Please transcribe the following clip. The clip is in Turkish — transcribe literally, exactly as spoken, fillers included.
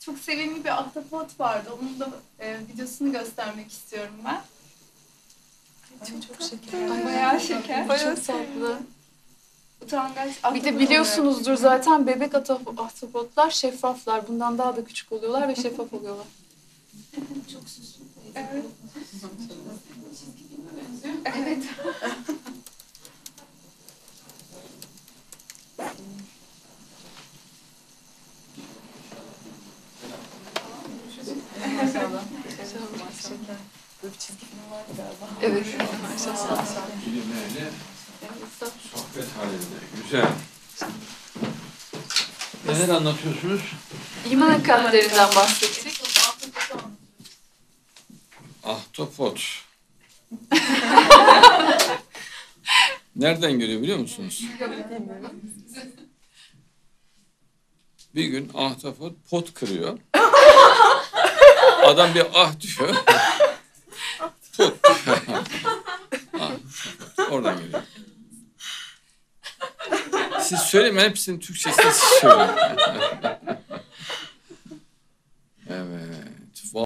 çok sevimli bir ahtapot vardı. Onun da e, videosunu göstermek istiyorum ben. Çok, çok şeker. Bayağı şeker. Bayağı çok tatlı. Utangaç Bir ahtapot de biliyorsunuzdur zaten bebek ahtapotlar şeffaflar. Bundan daha da küçük oluyorlar ve şeffaf oluyorlar. Çok süslü. Evet. Evet. Böyle bir çizgi film vardı galiba. Evet. Filmlerle sohbet halinde. Güzel. Neler anlatıyorsunuz? İman kalplerinden bahsettik. Ahtapot. Nereden geliyor biliyor musunuz? Bir gün ahtapot pot kırıyor. Adam bir ah diyor. Pot. Ah, oradan geliyor. Siz söyleyin, hepsinin Türkçesini siz söyleyin. Evet.